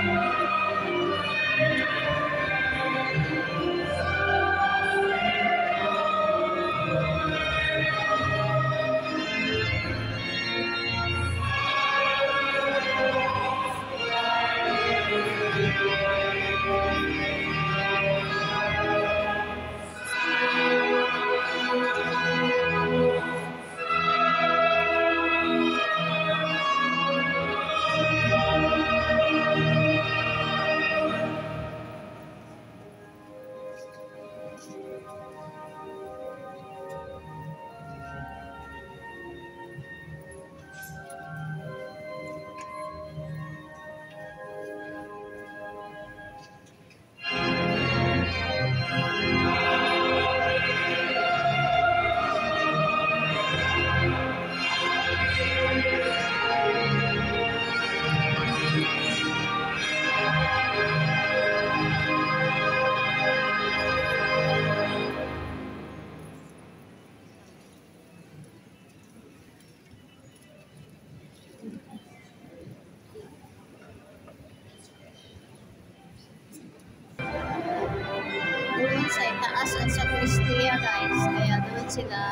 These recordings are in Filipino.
Doon sa itaas at sa Kristiya guys, kaya doon sila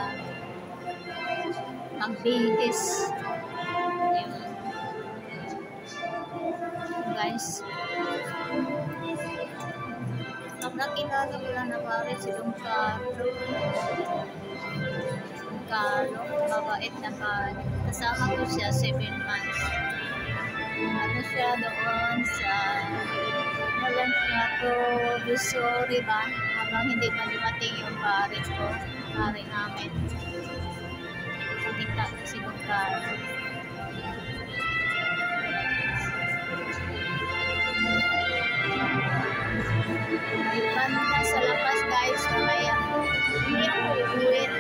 magbihis. Yun. Guys, pag nakilala ko lang na pare si Don Carlo, mabait na kasama ko siya 7 months. Ano siya doon sa walang siya provisory ba? Habang hindi pa dumating yung pare namin. Tingnan si Don Carlo. May banda sa labas guys, kaya hindi ako uuwin.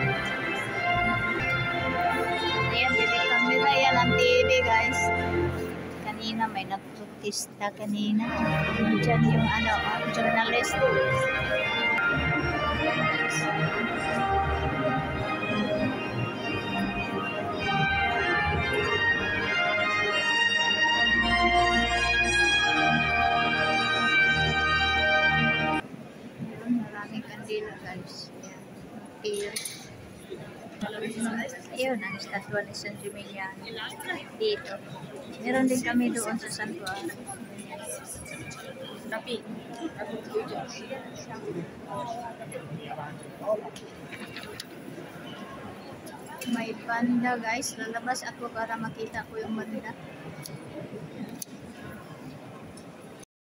Ayan, TV camera, yan ang TV guys. Kanina may nagprotesta kanina. Diyan yung journalist. Maraming kandila guys. Ayun, ang estatwa ni San Gimignano dito. Meron din kami doon sa santuario. Tapi may banda guys. Lalabas ako para makita ko yung banda.